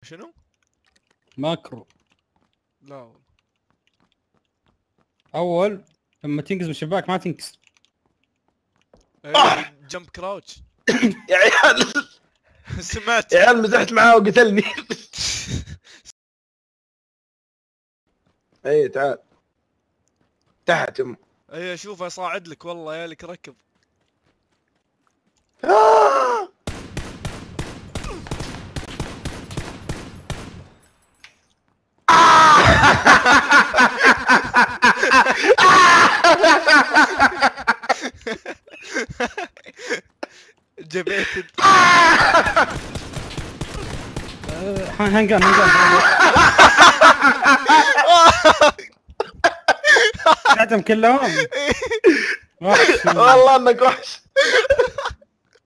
شنو؟ ماكرو. لا والله. اول لما تنقز من الشباك ما تنقز. جمب كراوتش. يا عيال سمعت يا عيال مزحت معاه وقتلني. اي تعال تحت يم. اي اشوف اصاعد لك والله يالك ركب. جبيت هنقان قعدهم كلهم. والله انك وحش.